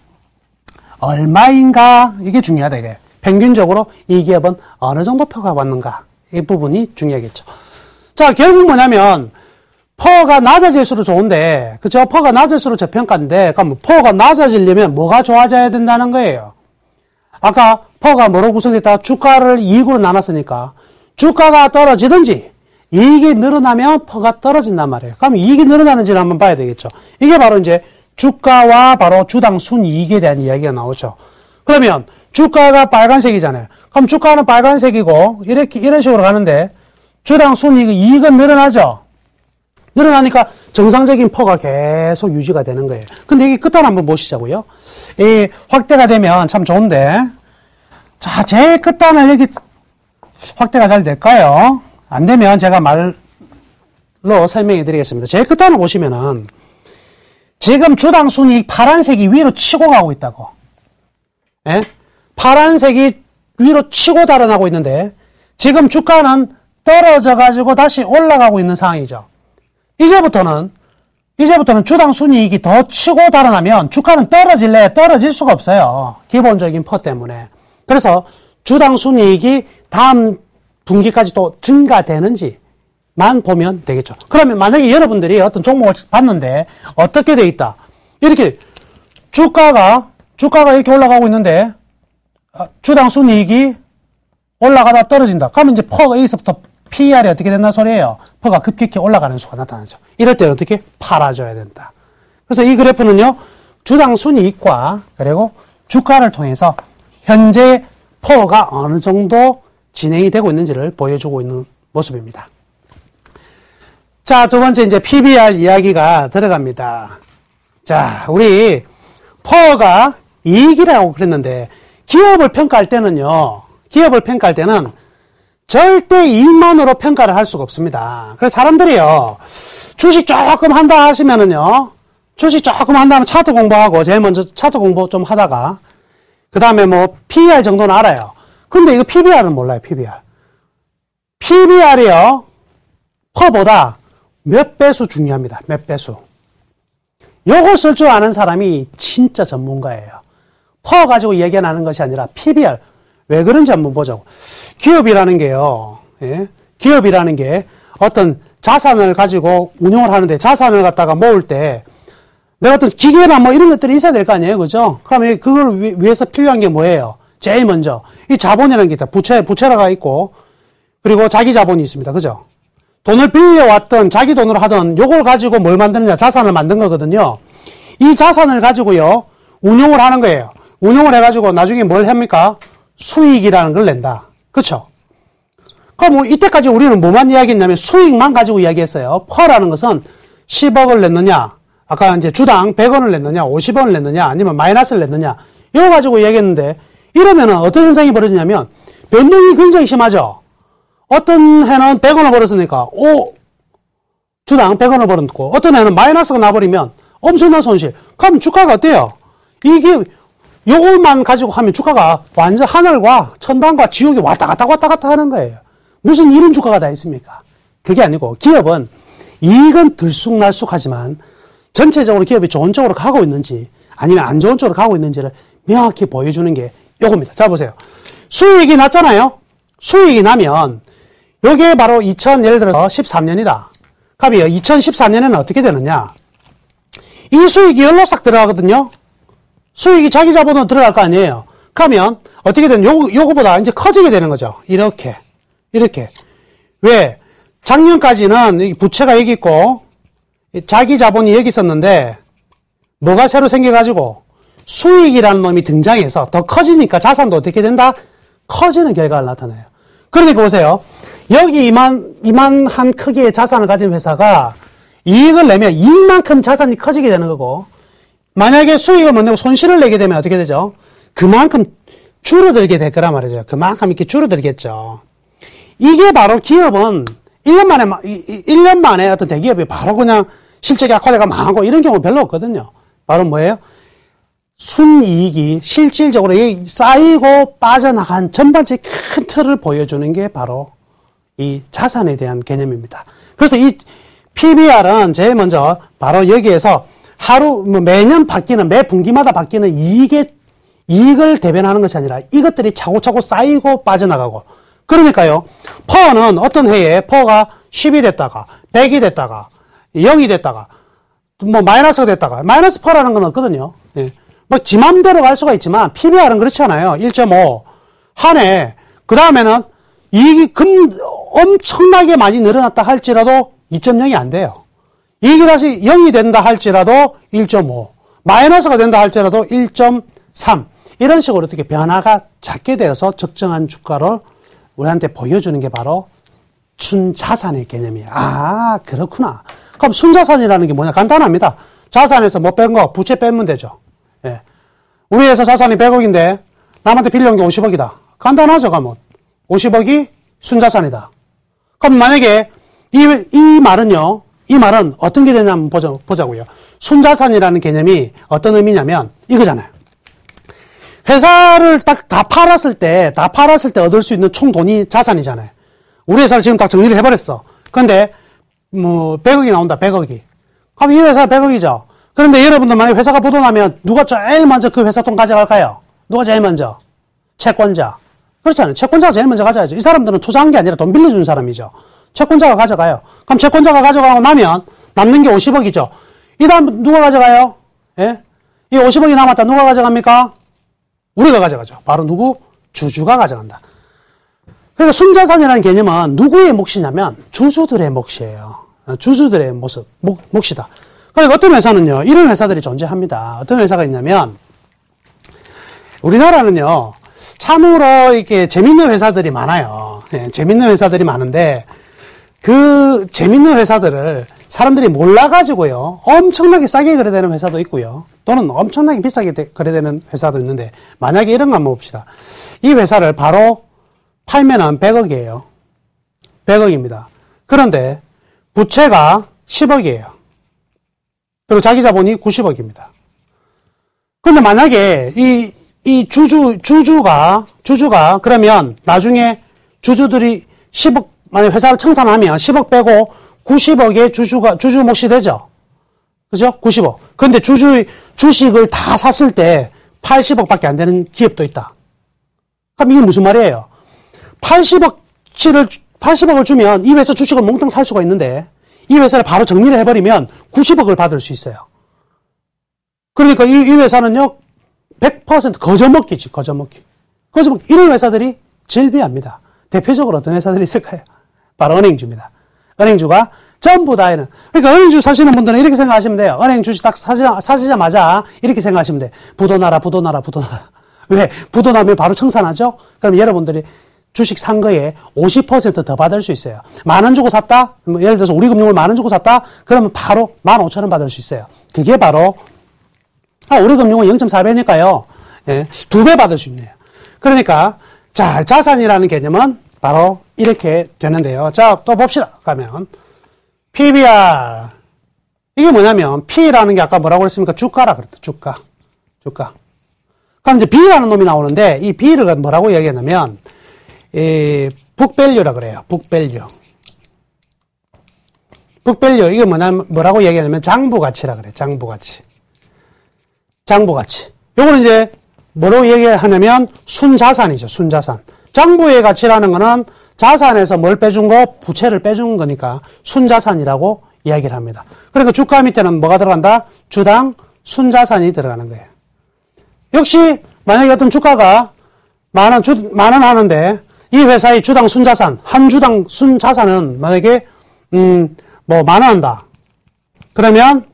얼마인가? 이게 중요하다, 이게. 평균적으로 이 기업은 어느 정도 퍼가 왔는가? 이 부분이 중요하겠죠. 자, 결국 뭐냐면, 퍼가 낮아질수록 좋은데, 그죠? 퍼가 낮을수록 저평가인데, 그럼 퍼가 낮아지려면 뭐가 좋아져야 된다는 거예요? 아까 퍼가 뭐로 구성됐다? 주가를 이익으로 나눴으니까, 주가가 떨어지든지, 이익이 늘어나면 퍼가 떨어진단 말이에요. 그럼 이익이 늘어나는지를 한번 봐야 되겠죠. 이게 바로 이제 주가와 바로 주당 순이익에 대한 이야기가 나오죠. 그러면 주가가 빨간색이잖아요. 그럼 주가는 빨간색이고 이런 식으로 가는데 주당 순이익은 늘어나죠. 늘어나니까 정상적인 퍼가 계속 유지가 되는 거예요. 근데 이게 끝단 한번 보시자고요. 이 확대가 되면 참 좋은데 자, 제일 끝단을 여기 확대가 잘 될까요? 안 되면 제가 말로 설명해 드리겠습니다. 제일 끝단을 보시면은 지금 주당 순이익 파란색이 위로 치고 가고 있다고. 예? 파란색이 위로 치고 달아나고 있는데 지금 주가는 떨어져가지고 다시 올라가고 있는 상황이죠. 이제부터는 주당 순이익이 더 치고 달아나면 주가는 떨어질 수가 없어요. 기본적인 퍼 때문에. 그래서 주당 순이익이 다음 분기까지 또 증가되는지만 보면 되겠죠. 그러면 만약에 여러분들이 어떤 종목을 봤는데 어떻게 돼 있다. 이렇게 주가가 이렇게 올라가고 있는데 주당 순이익이 올라가다 떨어진다. 그러면 이제 퍼가 여기서부터 PER이 어떻게 된다는 소리예요? 퍼가 급격히 올라가는 수가 나타나죠. 이럴 때는 어떻게? 팔아줘야 된다. 그래서 이 그래프는요, 주당 순이익과 그리고 주가를 통해서 현재 퍼가 어느 정도 진행이 되고 있는지를 보여주고 있는 모습입니다. 자, 두 번째 이제 PBR 이야기가 들어갑니다. 자, 우리 퍼가 이익이라고 그랬는데 기업을 평가할 때는 절대 이익만으로 평가를 할 수가 없습니다. 그래서 사람들이요, 주식 조금 한다 하시면은요, 주식 조금 한다면 차트 공부하고, 제일 먼저 차트 공부 좀 하다가, 그 다음에 뭐, PER 정도는 알아요. 근데 이거 PBR은 몰라요, PBR. PBR이요, 퍼보다 몇 배수 중요합니다, 몇 배수. 요거 쓸 줄 아는 사람이 진짜 전문가예요. 퍼 가지고 얘기하는 것이 아니라 PBR. 왜 그런지 한번 보자고. 기업이라는 게요, 예? 기업이라는 게 어떤 자산을 가지고 운용을 하는데 자산을 갖다가 모을 때 내가 어떤 기계나 뭐 이런 것들이 있어야 될 거 아니에요, 그죠? 그러면 그걸 위해서 필요한 게 뭐예요? 제일 먼저 이 자본이라는 게 있다. 부채라가 있고 그리고 자기 자본이 있습니다, 그죠? 돈을 빌려왔던 자기 돈으로 하던 요걸 가지고 뭘 만드느냐? 자산을 만든 거거든요. 이 자산을 가지고요 운용을 하는 거예요. 운용을 해가지고 나중에 뭘 합니까? 수익이라는 걸 낸다. 그렇죠? 그럼 뭐 이때까지 우리는 뭐만 이야기했냐면 수익만 가지고 이야기했어요. 퍼라는 것은 10억을 냈느냐, 아까 이제 주당 100원을 냈느냐, 50원을 냈느냐, 아니면 마이너스를 냈느냐, 이거 가지고 이야기했는데 이러면은 어떤 현상이 벌어지냐면 변동이 굉장히 심하죠. 어떤 해는 100원을 벌었으니까 주당 100원을 벌었고 어떤 해는 마이너스가 나버리면 엄청난 손실. 그럼 주가가 어때요? 이게 요것만 가지고 하면 주가가 완전 하늘과 천당과 지옥이 왔다 갔다 하는 거예요. 무슨 이런 주가가 다 있습니까? 그게 아니고 기업은 이익은 들쑥날쑥하지만 전체적으로 기업이 좋은 쪽으로 가고 있는지 아니면 안 좋은 쪽으로 가고 있는지를 명확히 보여주는 게 요겁니다. 자, 보세요. 수익이 났잖아요. 수익이 나면 요게 바로 예를 들어서 13년이다. 그럼 2014년에는 어떻게 되느냐? 이 수익이 열로 싹 들어가거든요. 수익이 자기 자본으로 들어갈 거 아니에요. 그러면 어떻게 되는 요거보다 이제 커지게 되는 거죠. 이렇게. 왜? 작년까지는 부채가 여기 있고 자기 자본이 여기 있었는데 뭐가 새로 생겨가지고 수익이라는 놈이 등장해서 더 커지니까 자산도 어떻게 된다? 커지는 결과를 나타내요. 그러니까 보세요. 여기 이만한 크기의 자산을 가진 회사가 이익을 내면 이익만큼 자산이 커지게 되는 거고 만약에 수익을 못 내고 손실을 내게 되면 어떻게 되죠? 그만큼 줄어들게 될 거란 말이죠. 그만큼 이렇게 줄어들겠죠. 이게 바로 기업은 1년 만에 어떤 대기업이 바로 그냥 실적이 악화되가 망하고 이런 경우 별로 없거든요. 바로 뭐예요? 순이익이 실질적으로 쌓이고 빠져나간 전반적인 큰 틀을 보여주는 게 바로 이 자산에 대한 개념입니다. 그래서 이 PBR은 제일 먼저 바로 여기에서 매년 바뀌는, 매 분기마다 바뀌는 이익을 대변하는 것이 아니라 이것들이 차곡차곡 쌓이고 빠져나가고. 그러니까요, 퍼는 어떤 해에 퍼가 10이 됐다가, 100이 됐다가, 0이 됐다가, 뭐 마이너스가 됐다가, 마이너스 퍼라는 건 없거든요. 예. 뭐 지 맘대로 갈 수가 있지만 PBR은 그렇지 않아요. 1.5 한 해, 그 다음에는 이익이 엄청나게 많이 늘어났다 할지라도 2.0이 안 돼요. 이익이 다시 0이 된다 할지라도 1.5, 마이너스가 된다 할지라도 1.3 이런 식으로 어떻게 변화가 작게 되어서 적정한 주가를 우리한테 보여주는 게 바로 순자산의 개념이에요. 아, 그렇구나. 그럼 순자산이라는 게 뭐냐? 간단합니다. 자산에서 뭐 뺀 거, 부채 빼면 되죠. 예. 우리 회사 자산이 100억인데 남한테 빌려온 게 50억이다. 간단하죠, 그러면. 50억이 순자산이다. 그럼 만약에 이 말은 어떤 게 되냐면 보자고요. 순자산이라는 개념이 어떤 의미냐면 이거잖아요. 회사를 딱 다 팔았을 때 얻을 수 있는 총 돈이 자산이잖아요. 우리 회사를 지금 딱 정리를 해버렸어. 근데, 100억이 나온다, 100억이. 그럼 이 회사 100억이죠. 그런데 여러분들 만약에 회사가 부도나면 누가 제일 먼저 그 회사 돈 가져갈까요? 누가 제일 먼저? 채권자. 그렇잖아요. 채권자가 제일 먼저 가져가야죠. 이 사람들은 투자한 게 아니라 돈 빌려준 사람이죠. 채권자가 가져가요. 그럼 채권자가 가져가고 나면 남는 게 50억이죠. 이 다음 누가 가져가요? 예? 이 50억이 남았다. 누가 가져갑니까? 우리가 가져가죠. 바로 누구? 주주가 가져간다. 그러니까 순자산이라는 개념은 누구의 몫이냐면 주주들의 몫이에요. 주주들의 몫이다. 그러니까 어떤 회사는요, 이런 회사들이 존재합니다. 어떤 회사가 있냐면, 우리나라는요, 참으로 이렇게 재밌는 회사들이 많아요. 예, 재밌는 회사들이 많은데, 그 재밌는 회사들을 사람들이 몰라가지고요, 엄청나게 싸게 거래되는 회사도 있고요, 또는 엄청나게 비싸게 거래되는 회사도 있는데, 만약에 이런 거 한번 봅시다. 이 회사를 바로 팔면은 100억이에요. 100억입니다. 그런데 부채가 10억이에요. 그리고 자기 자본이 90억입니다. 그런데 만약에 이 주주가 그러면 나중에 주주들이 10억, 만약 회사를 청산하면 10억 빼고 90억의 주주 몫이 되죠. 그죠? 90억. 그런데 주식을 다 샀을 때 80억밖에 안 되는 기업도 있다. 그럼 이게 무슨 말이에요? 80억을 주면 이 회사 주식을 몽땅 살 수가 있는데, 이 회사를 바로 정리를 해버리면 90억을 받을 수 있어요. 그러니까 이 회사는요, 100% 거저먹기지, 거저먹기. 이런 회사들이 질비합니다. 대표적으로 어떤 회사들이 있을까요? 바로 은행주입니다. 은행주가 전부 다 이런. 그러니까 은행주 사시는 분들은 이렇게 생각하시면 돼요. 은행 주식 딱 사시자마자 이렇게 생각하시면 돼요. 부도나라. 왜? 부도나면 바로 청산하죠? 그럼 여러분들이 주식 산 거에 50% 더 받을 수 있어요. 10,000원 주고 샀다? 예를 들어서 우리금융을 10,000원 주고 샀다? 그러면 바로 15,000원 받을 수 있어요. 그게 바로, 우리금융은 0.4배니까요. 예, 2배 받을 수 있네요. 그러니까, 자, 자산이라는 개념은 바로 이렇게 되는데요. 자, 또 봅시다. 가면, PBR. 이게 뭐냐면, P라는 게 아까 뭐라고 했습니까? 주가라 그랬다. 주가. 그럼 이제 B라는 놈이 나오는데, 이 B를 뭐라고 이야기하냐면, 북밸류라 그래요. 북밸류. 이게 뭐라고 얘기하냐면 장부가치라 그래요. 장부가치. 요거는 이제 뭐라고 얘기하냐면 순자산이죠. 순자산. 장부의 가치라는 거는 자산에서 뭘 빼준 거? 부채를 빼준 거니까 순자산이라고 이야기를 합니다. 그러니까 주가 밑에는 뭐가 들어간다? 주당 순자산이 들어가는 거예요. 역시 만약에 어떤 주가가 만 원 하는데 이 회사의 주당 순자산, 한 주당 순자산은 만약에, 10,000원 한다. 그러면,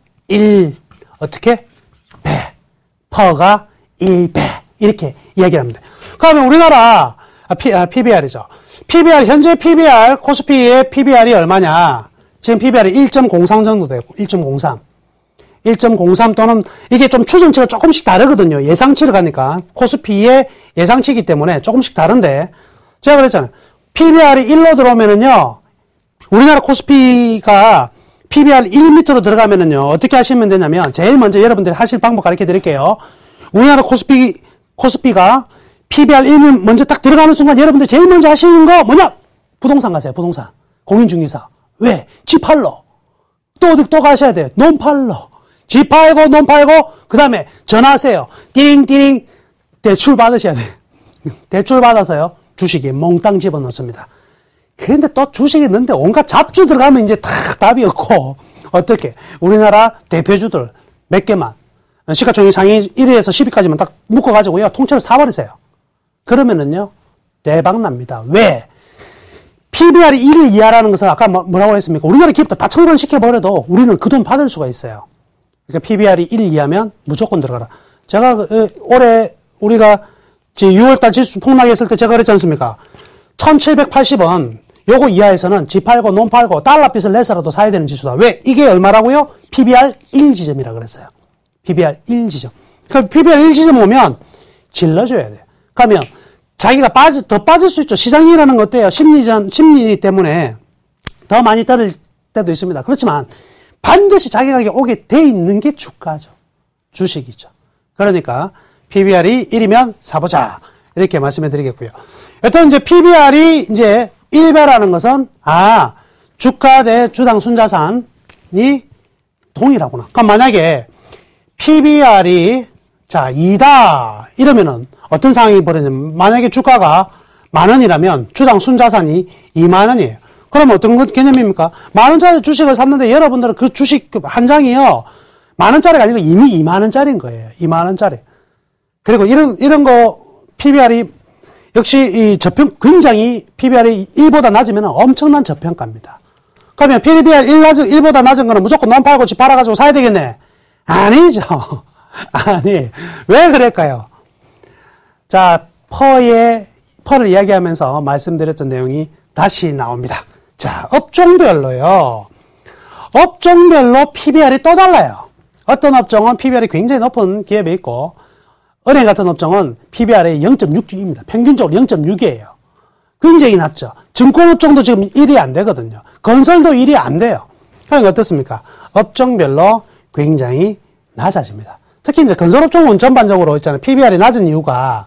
어떻게? 배. 퍼가 1배. 이렇게 이야기를 합니다. 그러면 우리나라, PBR이죠. 현재 PBR, 코스피의 PBR이 얼마냐? 지금 PBR이 1.03 정도 되고, 1.03. 1.03 또는 이게 좀 추정치가 조금씩 다르거든요. 예상치를 가니까. 코스피의 예상치이기 때문에 조금씩 다른데, 제가 그랬잖아요. PBR이 1로 들어오면은요, 우리나라 코스피가 PBR 1 밑으로 들어가면은요, 어떻게 하시면 되냐면, 제일 먼저 여러분들이 하실 방법 가르쳐 드릴게요. 우리나라 코스피가 PBR 1 먼저 딱 들어가는 순간 여러분들 제일 먼저 하시는 거 뭐냐? 부동산 가세요, 부동산. 공인중개사. 왜? 집 팔러. 또 가셔야 돼요. 논 팔러. 집 팔고, 논 팔고, 그 다음에 전화하세요. 띠링, 대출 받으셔야 돼요. 대출 받아서요. 주식에 몽땅 집어넣습니다. 그런데 또 주식이 넣는데 온갖 잡주 들어가면 이제 다 답이 없고, 어떻게? 우리나라 대표주들 몇 개만, 시가총액 상위 1위에서 10위까지만 딱 묶어가지고요, 통째로 사버리세요. 그러면은요, 대박 납니다. 왜? PBR이 1 이하라는 것은 아까 뭐라고 했습니까? 우리나라 기업들 다 청산시켜버려도 우리는 그 돈 받을 수가 있어요. 그러니까 PBR이 1 이하면 무조건 들어가라. 제가 올해 우리가 6월달 지수 폭락했을 때 제가 그랬지 않습니까? 1780원, 요거 이하에서는 집 팔고, 논 팔고, 달러빚을 내서라도 사야 되는 지수다. 왜? 이게 얼마라고요? PBR 1지점이라 그랬어요. PBR 1지점. 그럼 PBR 1지점 오면 질러줘야 돼요. 그러면 자기가 더 빠질 수 있죠. 시장이라는 것 어때요? 심리 때문에 더 많이 떨어질 때도 있습니다. 그렇지만 반드시 자기 가격이 오게 돼 있는 게 주가죠. 주식이죠. 그러니까 PBR이 1이면 사보자. 이렇게 말씀해 드리겠고요. 여튼 이제 PBR이 이제 1배라는 것은, 주가 대 주당 순자산이 동일하구나. 그럼 만약에 PBR이, 2다. 이러면은 어떤 상황이 벌어지냐면, 만약에 주가가 10,000원이라면 주당 순자산이 20,000원이에요. 그럼 어떤 개념입니까? 10,000원짜리 주식을 샀는데 여러분들은 그 주식 한 장이요. 10,000원짜리가 아니고 이미 20,000원짜리인 거예요. 20,000원짜리. 그리고 이런 거 PBR이 역시 이 굉장히 PBR이 1보다 낮으면 엄청난 저평가입니다. 그러면 PBR 1보다 낮은 거는 무조건 넌 팔고 집 팔아가지고 사야 되겠네? 아니죠. 아니. 왜 그럴까요? 자, 퍼를 이야기하면서 말씀드렸던 내용이 다시 나옵니다. 자, 업종별로요. 업종별로 PBR이 또 달라요. 어떤 업종은 PBR이 굉장히 높은 기업이 있고, 은행 같은 업종은 PBR이 0.6입니다. 평균적으로 0.6이에요. 굉장히 낮죠. 증권업종도 지금 1이 안 되거든요. 건설도 1이 안 돼요. 그러니까 어떻습니까? 업종별로 굉장히 낮아집니다. 특히 이제 건설업종은 전반적으로 있잖아요. PBR이 낮은 이유가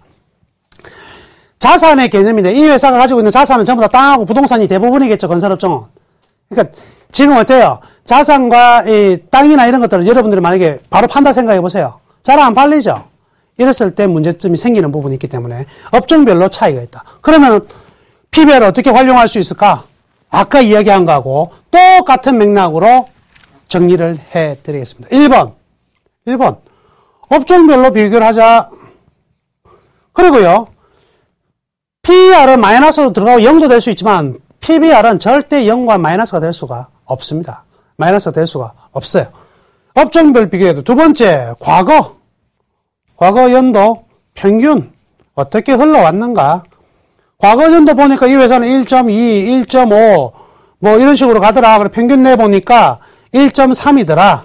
자산의 개념인데 이 회사가 가지고 있는 자산은 전부 다 땅하고 부동산이 대부분이겠죠. 건설업종은. 그러니까 지금 어때요? 자산과 이 땅이나 이런 것들을 여러분들이 만약에 바로 판다 생각해 보세요. 잘 안 팔리죠? 이랬을 때 문제점이 생기는 부분이 있기 때문에 업종별로 차이가 있다. 그러면 PBR을 어떻게 활용할 수 있을까? 아까 이야기한 거하고 똑같은 맥락으로 정리를 해드리겠습니다. 1번. 업종별로 비교를 하자. 그리고요. PER은 마이너스로 들어가고 0도 될 수 있지만 PBR은 절대 0과 마이너스가 될 수가 없습니다. 마이너스가 될 수가 없어요. 업종별 비교해도 두 번째, 과거 연도 평균 어떻게 흘러왔는가? 과거 연도 보니까 이 회사는 1.2, 1.5 뭐 이런 식으로 가더라. 그래 평균 내 보니까 1.3이더라.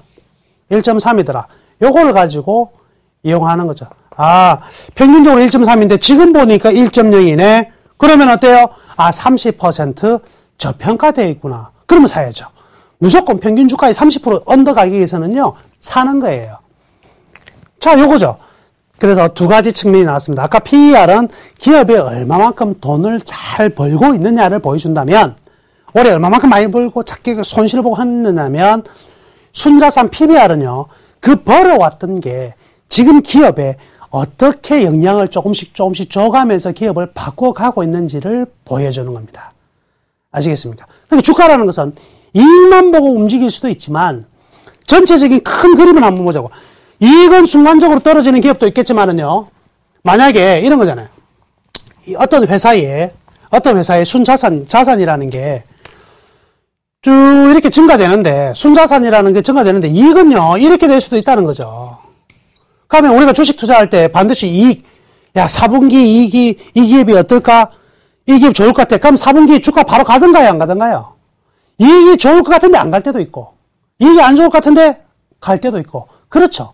요거를 가지고 이용하는 거죠. 평균적으로 1.3인데 지금 보니까 1.0이네. 그러면 어때요? 30% 저평가되어 있구나. 그러면 사야죠. 무조건 평균 주가의 30% 언더 가격에서는요, 사는 거예요. 자, 요거죠. 그래서 두 가지 측면이 나왔습니다. 아까 PER은 기업이 얼마만큼 돈을 잘 벌고 있느냐를 보여준다면, 올해 얼마만큼 많이 벌고 작게 손실을 보고 했느냐면, 순자산 PBR은요, 그 벌어왔던 게 지금 기업에 어떻게 영향을 조금씩 줘가면서 기업을 바꿔가고 있는지를 보여주는 겁니다. 아시겠습니까? 그러니까 주가라는 것은 이익만 보고 움직일 수도 있지만 전체적인 큰 그림을 한번 보자고. 이익은 순간적으로 떨어지는 기업도 있겠지만은요. 만약에 이런 거잖아요. 어떤 회사의 자산이라는 게 쭉 이렇게 증가되는데, 순자산이라는 게 증가되는데 이익은요, 이렇게 될 수도 있다는 거죠. 그러면 우리가 주식 투자할 때 반드시 이익, 4분기 이익이, 이 기업이 어떨까? 이 기업 좋을 것 같아. 그럼 4분기 주가 바로 가든가요, 안 가든가요? 이익이 좋을 것 같은데 안 갈 때도 있고, 이익이 안 좋을 것 같은데 갈 때도 있고. 그렇죠.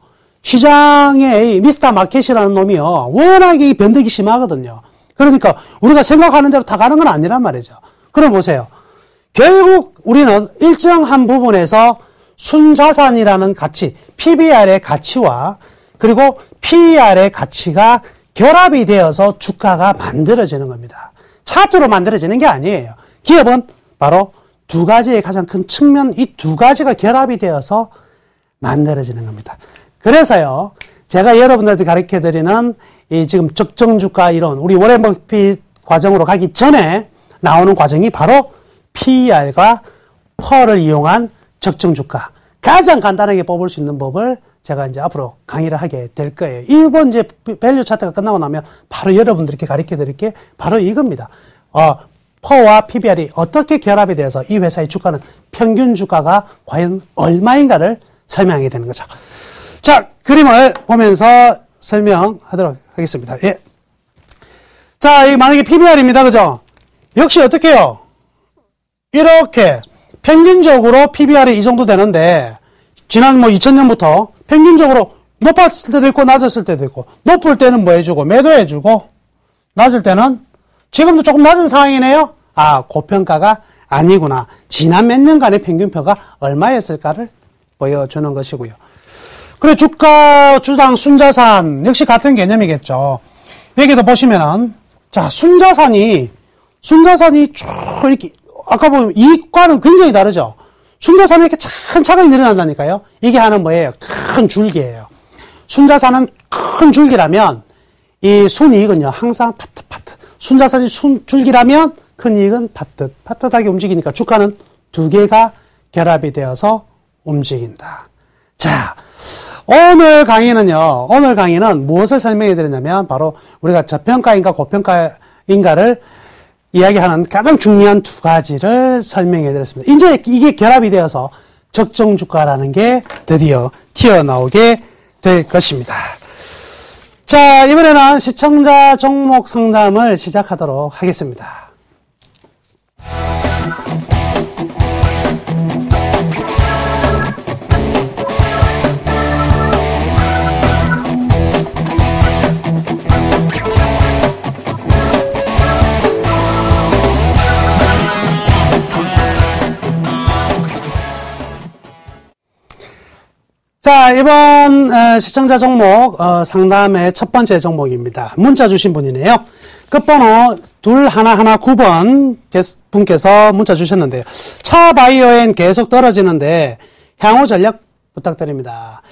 시장의 미스터 마켓이라는 놈이요, 워낙에 변덕이 심하거든요. 그러니까 우리가 생각하는 대로 다 가는 건 아니란 말이죠. 그럼 보세요. 결국 우리는 일정한 부분에서 순자산이라는 가치, PBR의 가치와 그리고 PER의 가치가 결합이 되어서 주가가 만들어지는 겁니다. 차트로 만들어지는 게 아니에요. 기업은 바로 두 가지의 가장 큰 측면, 이 두 가지가 결합이 되어서 만들어지는 겁니다. 그래서요, 제가 여러분들한테 가르쳐 드리는 이 지금 적정주가 이론, 우리 워렌 버핏 과정으로 가기 전에 나오는 과정이 바로 PER과 퍼를 이용한 적정주가. 가장 간단하게 뽑을 수 있는 법을 제가 이제 앞으로 강의를 하게 될 거예요. 이번 이제 밸류 차트가 끝나고 나면 바로 여러분들께 가르쳐 드릴 게 바로 이겁니다. 퍼와 PBR이 어떻게 결합이 돼서 이 회사의 주가는 평균 주가가 과연 얼마인가를 설명하게 되는 거죠. 자, 그림을 보면서 설명하도록 하겠습니다. 예. 자, 이 만약에 PBR입니다. 그죠? 역시 어떻게 해요? 이렇게 평균적으로 PBR이 이 정도 되는데, 지난 2000년부터 평균적으로 높았을 때도 있고 낮았을 때도 있고, 높을 때는 뭐 해주고 매도해주고, 낮을 때는 지금도 조금 낮은 상황이네요. 고평가가 아니구나. 지난 몇 년간의 평균표가 얼마였을까를 보여주는 것이고요. 그리고 주가, 주당, 순자산 역시 같은 개념이겠죠. 여기도 보시면은, 자, 순자산이 순자산이 쭉 이렇게, 아까 보면 이익과는 굉장히 다르죠? 순자산은 이렇게 차근차근히 늘어난다니까요? 이게 하는 뭐예요? 큰 줄기예요. 순자산은 큰 줄기라면, 이 순이익은요, 항상 파트파트. 순자산이 줄기라면, 큰 이익은 파트하게 움직이니까 주가는 두 개가 결합이 되어서 움직인다. 자, 오늘 강의는 무엇을 설명해 드렸냐면, 바로 우리가 저평가인가 고평가인가를 이야기하는 가장 중요한 두 가지를 설명해 드렸습니다. 이제 이게 결합이 되어서 적정 주가라는 게 드디어 튀어나오게 될 것입니다. 자, 이번에는 시청자 종목 상담을 시작하도록 하겠습니다. 자, 이번 시청자 종목 상담의 첫 번째 종목입니다. 문자 주신 분이네요. 끝번호 2119번 분께서 문자 주셨는데요. 차바이오엔 계속 떨어지는데 향후 전략 부탁드립니다.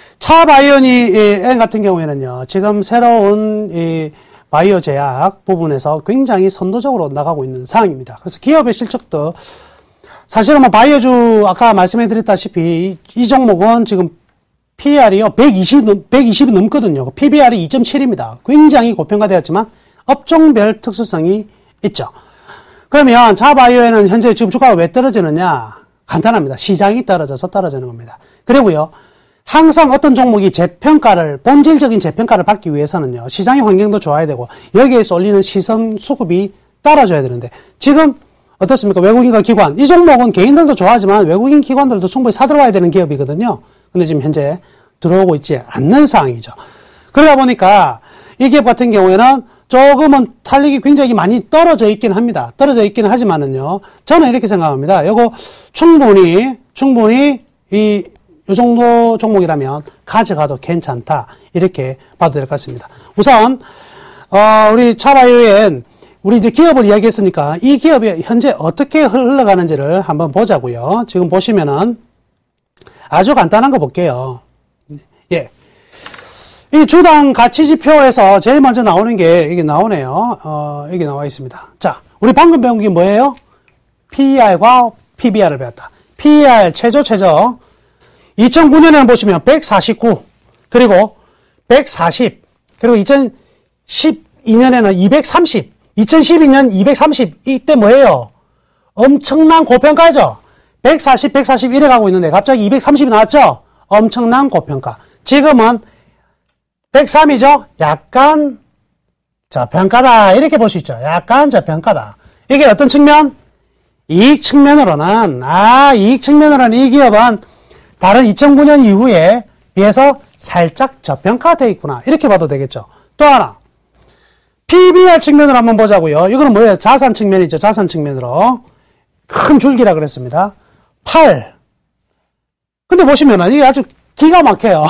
차바이오엔 같은 경우에는요, 지금 새로운 이 바이오 제약 부분에서 굉장히 선도적으로 나가고 있는 상황입니다. 그래서 기업의 실적도 사실은 뭐 바이오주 아까 말씀해 드렸다시피 이 종목은 지금 PER이요, 120이 넘거든요. PBR이 2.7입니다. 굉장히 고평가되었지만, 업종별 특수성이 있죠. 그러면 차바이오에는 현재 지금 주가가 왜 떨어지느냐? 간단합니다. 시장이 떨어져서 떨어지는 겁니다. 그리고요, 항상 어떤 종목이 본질적인 재평가를 받기 위해서는요, 시장의 환경도 좋아야 되고, 여기에 쏠리는 시선 수급이 따라줘야 되는데, 지금, 어떻습니까? 외국인과 기관. 이 종목은 개인들도 좋아하지만 외국인 기관들도 충분히 사들어와야 되는 기업이거든요. 근데 지금 현재 들어오고 있지 않는 상황이죠. 그러다 보니까 이 기업 같은 경우에는 조금은 탄력이 굉장히 많이 떨어져 있긴 합니다. 떨어져 있기는 하지만은요, 저는 이렇게 생각합니다. 요거 충분히 요 정도 종목이라면 가져가도 괜찮다. 이렇게 봐도 될 것 같습니다. 우선 우리 차바이오엔 우리 이제 기업을 이야기했으니까 이 기업이 현재 어떻게 흘러가는지를 한번 보자고요. 지금 보시면은 아주 간단한 거 볼게요. 예. 이 주당 가치 지표에서 제일 먼저 나오는 게 이게 나오네요. 여기 나와 있습니다. 자, 우리 방금 배운 게 뭐예요? PER과 PBR을 배웠다. PER 최저 2009년에는 보시면 149, 그리고 140, 그리고 2012년에는 230, 2012년 230, 이때 뭐예요? 엄청난 고평가죠? 140 이래 가고 있는데 갑자기 230이 나왔죠? 엄청난 고평가. 지금은 103이죠? 약간 저평가다. 이렇게 볼 수 있죠. 약간 저평가다. 이게 어떤 측면? 이익 측면으로는 이 기업은 다른 2009년 이후에 비해서 살짝 저평가되어 있구나. 이렇게 봐도 되겠죠. 또 하나. PBR 측면으로 한번 보자고요. 이거는 뭐예요? 자산 측면이죠. 자산 측면으로. 큰 줄기라 그랬습니다. 8. 근데 보시면은 이게 아주 기가 막혀요.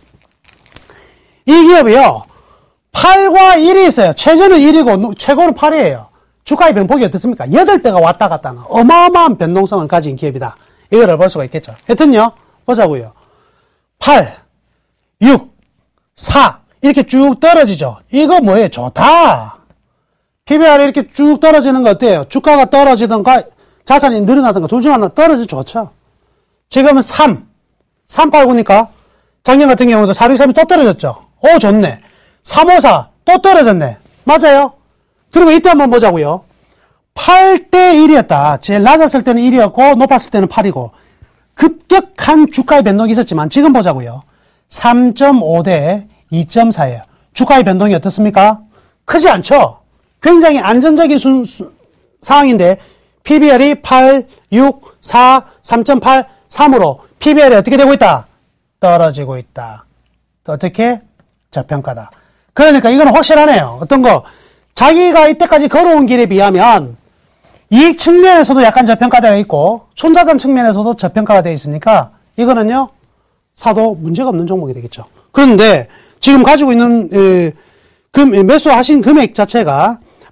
이 기업이요, 8과 1이 있어요. 최저는 1이고 최고는 8이에요. 주가의 변폭이 어떻습니까? 8배가 왔다 갔다 하는 어마어마한 변동성을 가진 기업이다. 이거를 볼 수가 있겠죠. 하여튼요, 보자고요. 8, 6, 4 이렇게 쭉 떨어지죠. 이거 뭐예요? 좋다. PBR이 이렇게 쭉 떨어지는 거 어때요? 주가가 떨어지던가 자산이 늘어나던가 둘 중 하나 떨어져 좋죠. 지금은 389니까 작년 같은 경우도 463이 또 떨어졌죠. 오, 좋네. 354 또 떨어졌네. 맞아요. 그리고 이때 한번 보자고요. 8대 1이었다. 제일 낮았을 때는 1이었고 높았을 때는 8이고 급격한 주가의 변동이 있었지만 지금 보자고요. 3.5대 2.4예요. 주가의 변동이 어떻습니까? 크지 않죠? 굉장히 안전적인 상황인데 PBR이 8, 6, 4, 3.8, 3으로 PBR이 어떻게 되고 있다? 떨어지고 있다. 어떻게? 저평가다. 그러니까 이건 확실하네요. 어떤 거? 자기가 이때까지 걸어온 길에 비하면 이익 측면에서도 약간 저평가되어 있고 순자산 측면에서도 저평가가 되어 있으니까 이거는요 사도 문제가 없는 종목이 되겠죠. 그런데 지금 가지고 있는 매수하신 금액 자체가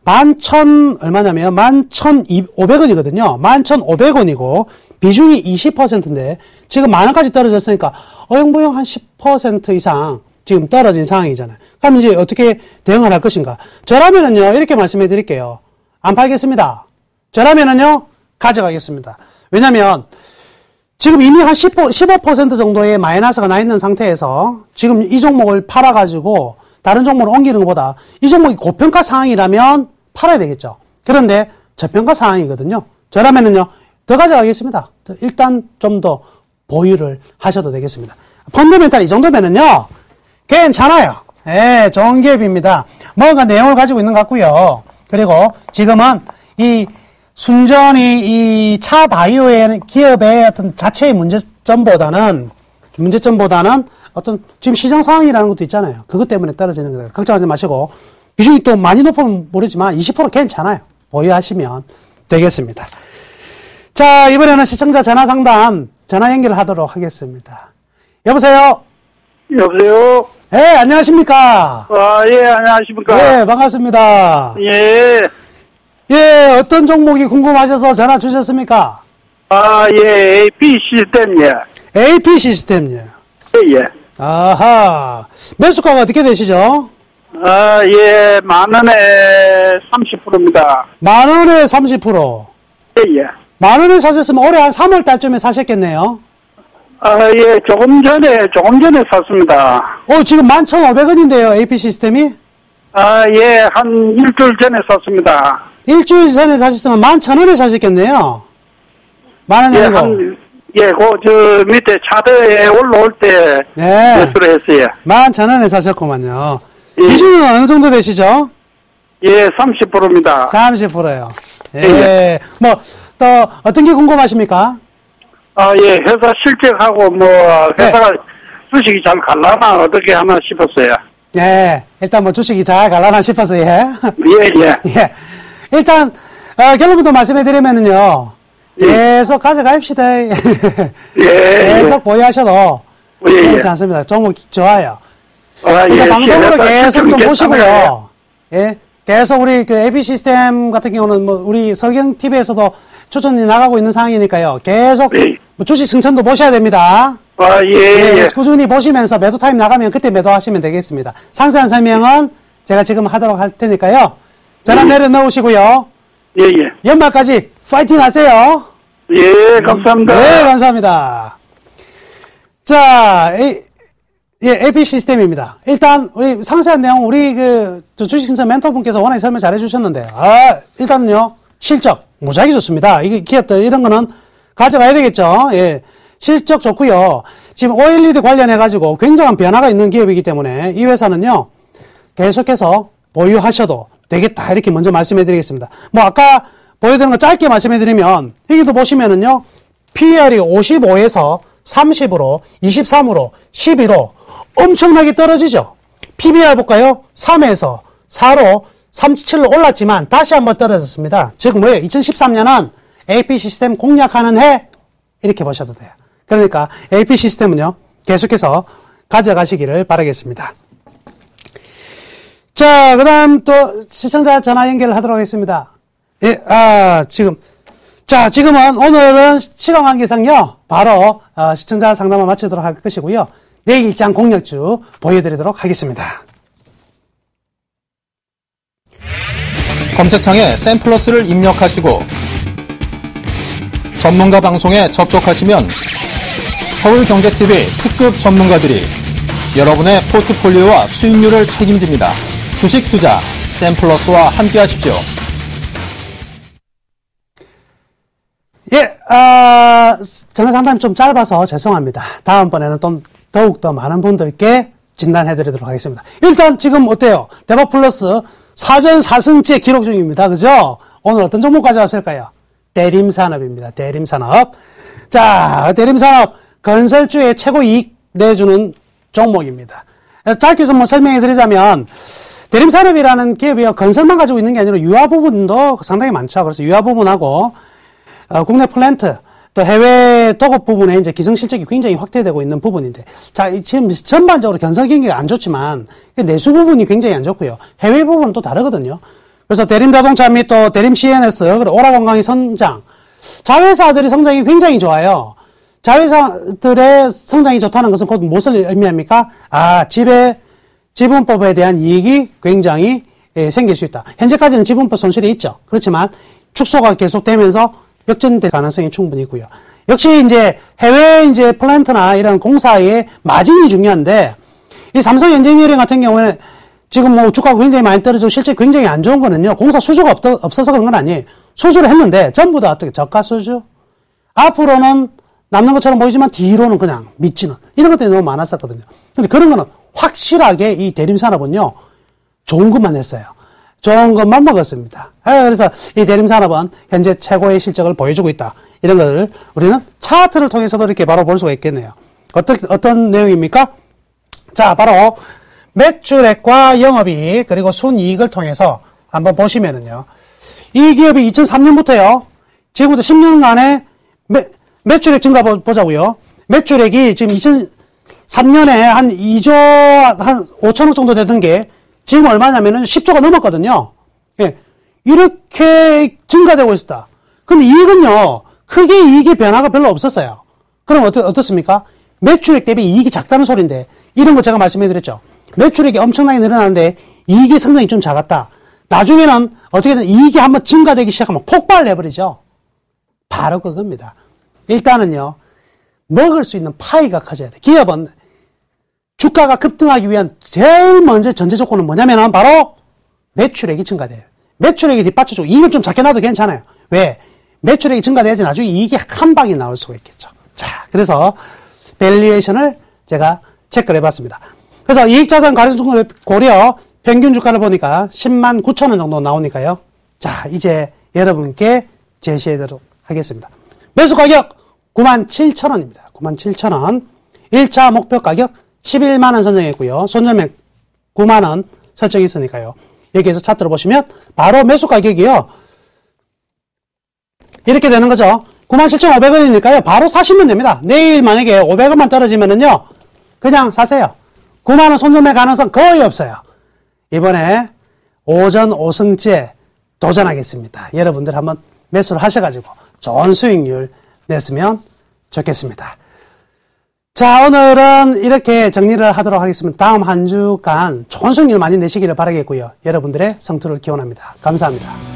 얼마냐면 11,500원이거든요. 11,500원이고 비중이 20%인데 지금 만 원까지 떨어졌으니까 어영부영 한 10% 이상 지금 떨어진 상황이잖아요. 그럼 이제 어떻게 대응을 할 것인가? 저라면은요, 이렇게 말씀해 드릴게요. 안 팔겠습니다. 저라면은요, 가져가겠습니다. 왜냐면 지금 이미 한 15% 정도의 마이너스가 나 있는 상태에서 지금 이 종목을 팔아가지고 다른 종목으로 옮기는 것보다 이 종목이 고평가 상황이라면 팔아야 되겠죠. 그런데 저평가 상황이거든요. 저라면은요, 더 가져가겠습니다. 일단 좀 더 보유를 하셔도 되겠습니다. 펀더멘탈 이 정도면은요, 괜찮아요. 예, 좋은 기업입니다. 뭔가 내용을 가지고 있는 것 같고요. 그리고 지금은 이 순전히 이 차 바이오의 기업의 어떤 자체의 문제점보다는 어떤 지금 시장 상황이라는 것도 있잖아요. 그것 때문에 떨어지는 거예요. 걱정하지 마시고 비중이 또 많이 높으면 모르지만 20% 괜찮아요. 보유하시면 되겠습니다. 자, 이번에는 시청자 전화 상담 전화 연결하도록 하겠습니다. 여보세요? 여보세요? 네, 안녕하십니까? 예, 안녕하십니까? 네, 반갑습니다. 예. 예, 어떤 종목이 궁금하셔서 전화 주셨습니까? 예, AP 시스템, 예. AP 시스템요. 예. 아하. 매수가가 어떻게 되시죠? 예, 만 원에 30%입니다. 만 원에 30%. 예. 만 원에 사셨으면 올해 한 3월 달쯤에 사셨겠네요. 예, 조금 전에 샀습니다. 지금 11,500원인데요, AP 시스템이? 예, 한 일주일 전에 샀습니다. 일주일 전에 사셨으면 11,000원에 사셨겠네요. 만 원이 아니고. 저 밑에 차트에 올라올 때 네. 매수를 했어요. 11,000원에 사셨구만요. 예. 비중은 어느 정도 되시죠? 예, 30%입니다. 30%요. 예. 예. 또 어떤 게 궁금하십니까? 예, 회사 실적하고 회사가 주식이 잘 갈라나 어떻게 하나 싶었어요. 예. 일단 주식이 잘 갈라나 싶어서, 예. 예. 예. 일단, 결론부터 말씀해드리면은요. 계속 가져갑시다. 계속 보유하셔도 괜찮습니다. 종목 좋아요. 방송으로 계속 좀 보시고요. 예. 계속 우리 AP 시스템 같은 경우는 우리 설경 TV에서도 추천이 나가고 있는 상황이니까요. 계속 주식 승천도 보셔야 됩니다. 예. 꾸준히 보시면서 매도 타임 나가면 그때 매도하시면 되겠습니다. 상세한 설명은 제가 지금 하도록 할 테니까요. 전화 내려놓으시고요. 예. 연말까지 파이팅 하세요. 예, 감사합니다. 네, 감사합니다. 자, AP 시스템입니다. 일단, 우리 상세한 내용, 우리 주식승천 멘토분께서 워낙에 설명 잘 해주셨는데, 일단은요, 실적, 무지하게 좋습니다. 이게 기업들, 이런 거는 가져가야 되겠죠. 예. 실적 좋고요. 지금 OLED 관련해가지고 굉장한 변화가 있는 기업이기 때문에 이 회사는요, 계속해서 보유하셔도 되겠다. 이렇게 먼저 말씀해 드리겠습니다. 아까 보여드린 거 짧게 말씀해 드리면, 여기도 보시면은요, PER이 55에서 30으로, 23으로, 11로 엄청나게 떨어지죠. PBR 볼까요? 3에서 4로 37로 올랐지만 다시 한번 떨어졌습니다. 즉 뭐예요? 2013년은 AP 시스템 공략하는 해 이렇게 보셔도 돼요. 그러니까 AP 시스템은요. 계속해서 가져가시기를 바라겠습니다. 자, 그 다음 또 시청자 전화 연결을 하도록 하겠습니다. 예, 지금은 오늘은 시간 관계상요. 바로 시청자 상담을 마치도록 할 것이고요. 내일 일장 공략주 보여드리도록 하겠습니다. 검색창에 샘플러스를 입력하시고 전문가 방송에 접속하시면 서울경제TV 특급 전문가들이 여러분의 포트폴리오와 수익률을 책임집니다. 주식 투자 샘플러스와 함께 하십시오. 예, 전화 상담이 좀 짧아서 죄송합니다. 다음번에는 또 더욱더 많은 분들께 진단해드리도록 하겠습니다. 일단 지금 어때요? 대박 플러스 4전 4승째 기록 중입니다. 그죠? 오늘 어떤 종목 가져왔을까요? 대림산업입니다. 대림산업. 자, 대림산업 건설주의 최고 이익 내주는 종목입니다. 짧게 좀 설명해 드리자면 대림산업이라는 기업이 건설만 가지고 있는 게 아니라 유화 부분도 상당히 많죠. 그래서 유화 부분하고 국내 플랜트 또 해외 도급 부분에 이제 기성 실적이 굉장히 확대되고 있는 부분인데, 자, 지금 전반적으로 건설 경기가 안 좋지만 내수 부분이 굉장히 안 좋고요. 해외 부분은 또 다르거든요. 그래서 대림자동차 및 또 대림 CNS, 그리고 오라관광의 성장. 자회사들의 성장이 굉장히 좋아요. 자회사들의 성장이 좋다는 것은 곧 무엇을 의미합니까? 지분법에 대한 이익이 굉장히 생길 수 있다. 현재까지는 지분법 손실이 있죠. 그렇지만 축소가 계속되면서 역전될 가능성이 충분히 있고요. 역시 이제 해외 이제 플랜트나 이런 공사의 마진이 중요한데, 이 삼성 엔지니어링 같은 경우에는 지금 뭐 주가가 굉장히 많이 떨어지고 실제 굉장히 안 좋은 거는요, 공사 수주가 없어서 그런 건 아니에요. 수주를 했는데 전부 다 어떻게 저가 수주? 앞으로는 남는 것처럼 보이지만 뒤로는 그냥 미치는 이런 것들이 너무 많았었거든요. 근데 그런 거는 확실하게 이 대림산업은요, 좋은 것만 했어요. 좋은 것만 먹었습니다. 그래서 이 대림산업은 현재 최고의 실적을 보여주고 있다. 이런 걸 우리는 차트를 통해서도 이렇게 바로 볼 수가 있겠네요. 어떤 내용입니까? 자, 바로 매출액과 영업이익 그리고 순이익을 통해서 한번 보시면은요, 이 기업이 2003년부터요, 지금부터 10년간의 매출액 증가 보자고요. 매출액이 지금 2003년에 한 2조 한 5천억 정도 되던 게 지금 얼마냐면은 10조가 넘었거든요. 예. 이렇게 증가되고 있었다. 근데 이익은요, 크게 이익의 변화가 별로 없었어요. 그럼 어떻습니까? 매출액 대비 이익이 작다는 소리인데, 이런 거 제가 말씀해드렸죠. 매출액이 엄청나게 늘어나는데 이익의 성장이 좀 작았다. 나중에는 어떻게든 이익이 한번 증가되기 시작하면 폭발을 해버리죠. 바로 그겁니다. 일단은요, 먹을 수 있는 파이가 커져야 돼. 기업은 주가가 급등하기 위한 제일 먼저 전제 조건은 뭐냐면은 바로 매출액이 증가돼요. 매출액이 뒷받쳐주고 이익을 좀 작게 놔도 괜찮아요. 왜? 매출액이 증가돼야지 나중에 이익이 한 방에 나올 수가 있겠죠. 자, 그래서 밸류에이션을 제가 체크를 해봤습니다. 그래서 이익자산 가격중을 고려 평균 주가를 보니까 10만 9천 원 정도 나오니까요. 자, 이제 여러분께 제시해드리도록 하겠습니다. 매수 가격 9만 7천 원입니다. 9만 7천 원. 1차 목표 가격 11만 원 선정했고요. 손절매 9만 원 설정했으니까요. 여기에서 차트로 보시면 바로 매수 가격이요, 이렇게 되는 거죠. 97,500원이니까요. 바로 사시면 됩니다. 내일 만약에 500원만 떨어지면은요, 그냥 사세요. 9만원 손절매 가능성 거의 없어요. 이번에 오전 5승째 도전하겠습니다. 여러분들 한번 매수를 하셔가지고 좋은 수익률 냈으면 좋겠습니다. 자, 오늘은 이렇게 정리를 하도록 하겠습니다. 다음 한 주간 좋은 수익률 많이 내시기를 바라겠고요. 여러분들의 성투를 기원합니다. 감사합니다.